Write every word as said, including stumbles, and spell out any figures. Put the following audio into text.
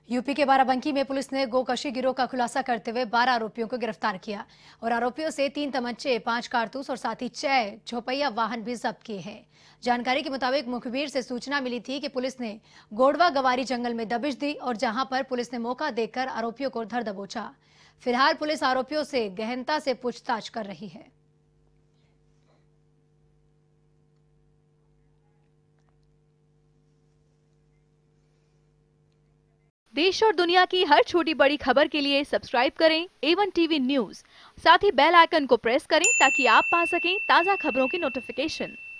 UP के बाराबंकी में police ने गोकशी गिरोह का खुलासा करते हुए बारह आरोपियों को गिरफ्तार किया और आरोपियों से तीन तमंचे, पांच कारतूस और साथ ही छह चौपहिया वाहन भी जब्त किए हैं। जानकारी के मुताबिक मुखबिर से सूचना मिली थी कि पुलिस ने गोडवा गवारी जंगल में दबिश दी और जहां पर पुलिस ने मौका देखकर आरोपियों को धर दबोचा। फिलहाल पुलिस आरोपियों से गहनता से पूछताछ कर रही है। देश और दुनिया की हर छोटी बड़ी खबर के लिए सब्सक्राइब करें ए वन टीवी न्यूज़। साथ ही बेल आइकन को प्रेस करें ताकि आप पा सकें ताज़ा खबरों की नोटिफिकेशन।